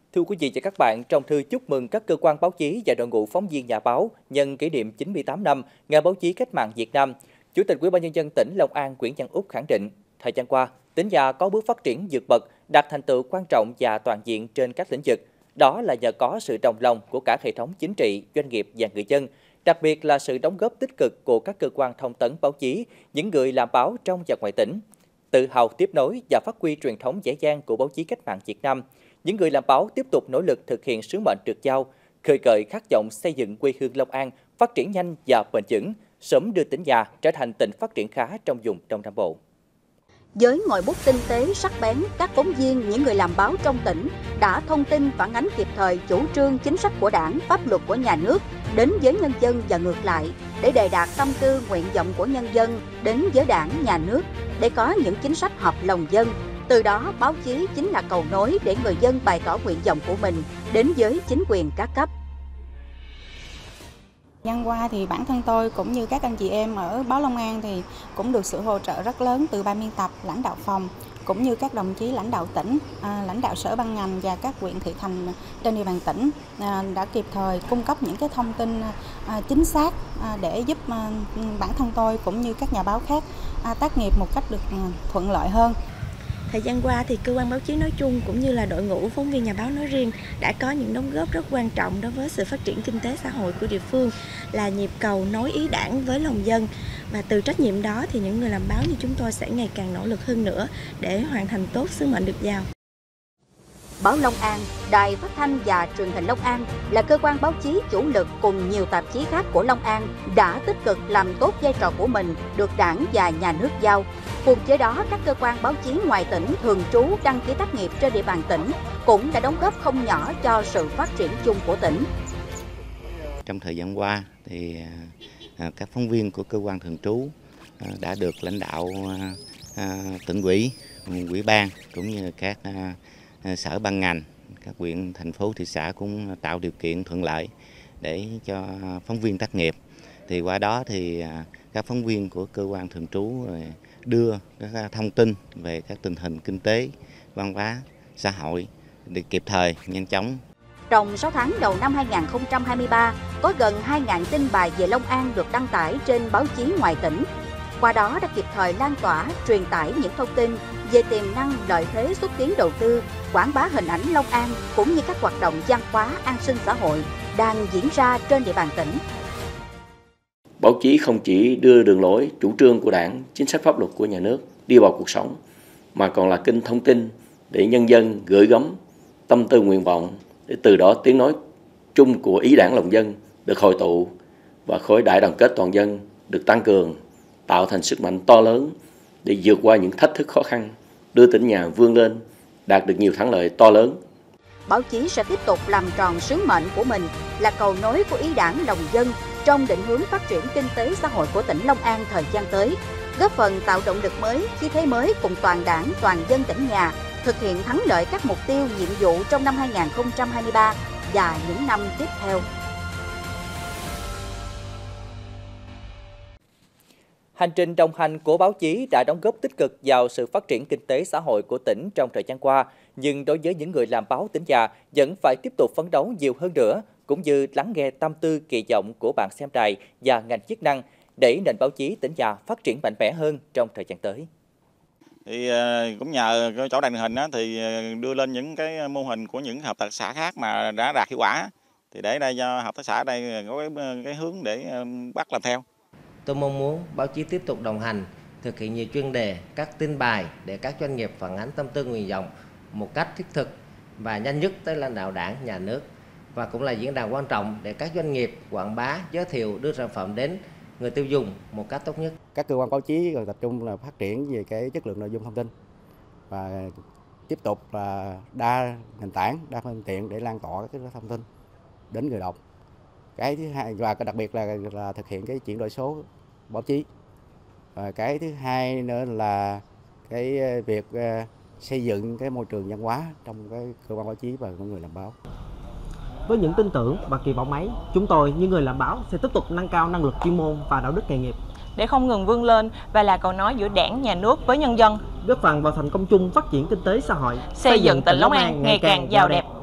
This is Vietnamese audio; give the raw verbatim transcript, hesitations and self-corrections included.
Thưa quý vị và các bạn, trong thư chúc mừng các cơ quan báo chí và đội ngũ phóng viên nhà báo nhân kỷ niệm chín mươi tám năm Ngày báo chí cách mạng Việt Nam, Chủ tịch Ủy ban nhân dân tỉnh Long An Nguyễn Văn Úc khẳng định, thời gian qua, tỉnh nhà có bước phát triển vượt bậc, đạt thành tựu quan trọng và toàn diện trên các lĩnh vực. Đó là nhờ có sự đồng lòng của cả hệ thống chính trị, doanh nghiệp và người dân, đặc biệt là sự đóng góp tích cực của các cơ quan thông tấn báo chí, những người làm báo trong và ngoài tỉnh. Tự hào tiếp nối và phát huy truyền thống dễ dàng của báo chí cách mạng Việt Nam, những người làm báo tiếp tục nỗ lực thực hiện sứ mệnh được giao, khơi gợi khát vọng xây dựng quê hương Long An phát triển nhanh và bền vững, sớm đưa tỉnh nhà trở thành tỉnh phát triển khá trong vùng Đông Nam Bộ. Với ngòi bút tinh tế sắc bén, các phóng viên, những người làm báo trong tỉnh đã thông tin phản ánh kịp thời chủ trương chính sách của Đảng, pháp luật của nhà nước đến với nhân dân và ngược lại, để đề đạt tâm tư nguyện vọng của nhân dân đến với Đảng, nhà nước, để có những chính sách hợp lòng dân. Từ đó, báo chí chính là cầu nối để người dân bày tỏ nguyện vọng của mình đến với chính quyền các cấp. Năm qua thì bản thân tôi cũng như các anh chị em ở báo Long An thì cũng được sự hỗ trợ rất lớn từ ban biên tập, lãnh đạo phòng cũng như các đồng chí lãnh đạo tỉnh, à, lãnh đạo sở ban ngành và các huyện thị thành trên địa bàn tỉnh à, đã kịp thời cung cấp những cái thông tin à, chính xác à, để giúp à, bản thân tôi cũng như các nhà báo khác à, tác nghiệp một cách được à, thuận lợi hơn. Thời gian qua thì cơ quan báo chí nói chung cũng như là đội ngũ phóng viên nhà báo nói riêng đã có những đóng góp rất quan trọng đối với sự phát triển kinh tế xã hội của địa phương, là nhịp cầu nối ý Đảng với lòng dân. Và từ trách nhiệm đó thì những người làm báo như chúng tôi sẽ ngày càng nỗ lực hơn nữa để hoàn thành tốt sứ mệnh được giao. Báo Long An, Đài Phát thanh và Truyền hình Long An là cơ quan báo chí chủ lực cùng nhiều tạp chí khác của Long An đã tích cực làm tốt vai trò của mình được Đảng và nhà nước giao. Cùng với đó, các cơ quan báo chí ngoài tỉnh thường trú đăng ký tác nghiệp trên địa bàn tỉnh cũng đã đóng góp không nhỏ cho sự phát triển chung của tỉnh. Trong thời gian qua thì các phóng viên của cơ quan thường trú đã được lãnh đạo tỉnh ủy, ủy ban cũng như các sở ban ngành, các huyện, thành phố, thị xã cũng tạo điều kiện thuận lợi để cho phóng viên tác nghiệp. Thì qua đó thì các phóng viên của cơ quan thường trú đưa các thông tin về các tình hình kinh tế, văn hóa, xã hội để kịp thời, nhanh chóng. Trong sáu tháng đầu năm hai nghìn không trăm hai mươi ba, có gần hai nghìn tin bài về Long An được đăng tải trên báo chí ngoài tỉnh. Qua đó đã kịp thời lan tỏa, truyền tải những thông tin về tiềm năng, lợi thế xúc tiến đầu tư, quảng bá hình ảnh Long An cũng như các hoạt động văn hóa, an sinh xã hội đang diễn ra trên địa bàn tỉnh. Báo chí không chỉ đưa đường lối, chủ trương của Đảng, chính sách pháp luật của nhà nước đi vào cuộc sống, mà còn là kênh thông tin để nhân dân gửi gắm tâm tư nguyện vọng, để từ đó tiếng nói chung của ý Đảng lòng dân được hội tụ và khối đại đoàn kết toàn dân được tăng cường, tạo thành sức mạnh to lớn để vượt qua những thách thức khó khăn, đưa tỉnh nhà vươn lên, đạt được nhiều thắng lợi to lớn. Báo chí sẽ tiếp tục làm tròn sứ mệnh của mình là cầu nối của ý Đảng lòng dân trong định hướng phát triển kinh tế xã hội của tỉnh Long An thời gian tới, góp phần tạo động lực mới, khí thế mới cùng toàn Đảng, toàn dân tỉnh nhà thực hiện thắng lợi các mục tiêu, nhiệm vụ trong năm hai nghìn không trăm hai mươi ba và những năm tiếp theo. Hành trình đồng hành của báo chí đã đóng góp tích cực vào sự phát triển kinh tế xã hội của tỉnh trong thời gian qua, nhưng đối với những người làm báo tỉnh nhà vẫn phải tiếp tục phấn đấu nhiều hơn nữa, cũng như lắng nghe tâm tư, kỳ vọng của bạn xem đài và ngành chức năng để nền báo chí tỉnh nhà phát triển mạnh mẽ hơn trong thời gian tới. Thì cũng nhờ cái chỗ đài truyền hình đó, thì đưa lên những cái mô hình của những hợp tác xã khác mà đã đạt hiệu quả, thì để đây cho hợp tác xã đây có cái, cái hướng để bắt làm theo. Tôi mong muốn báo chí tiếp tục đồng hành, thực hiện nhiều chuyên đề, các tin bài để các doanh nghiệp phản ánh tâm tư nguyện vọng một cách thiết thực và nhanh nhất tới lãnh đạo Đảng, nhà nước, và cũng là diễn đàn quan trọng để các doanh nghiệp quảng bá, giới thiệu, đưa sản phẩm đến người tiêu dùng một cách tốt nhất. Các cơ quan báo chí cần tập trung là phát triển về cái chất lượng nội dung thông tin và tiếp tục là đa nền tảng, đa phương tiện để lan tỏa các thông tin đến người đọc. Cái thứ hai và đặc biệt là, là thực hiện cái chuyển đổi số báo chí. Và cái thứ hai nữa là cái việc xây dựng cái môi trường văn hóa trong cái cơ quan báo chí và những người làm báo. Với những tin tưởng và kỳ vọng ấy, chúng tôi như người làm báo sẽ tiếp tục nâng cao năng lực chuyên môn và đạo đức nghề nghiệp để không ngừng vươn lên và là cầu nối giữa Đảng, nhà nước với nhân dân, góp phần vào thành công chung phát triển kinh tế xã hội, xây dựng tỉnh Long An ngày càng giàu đẹp.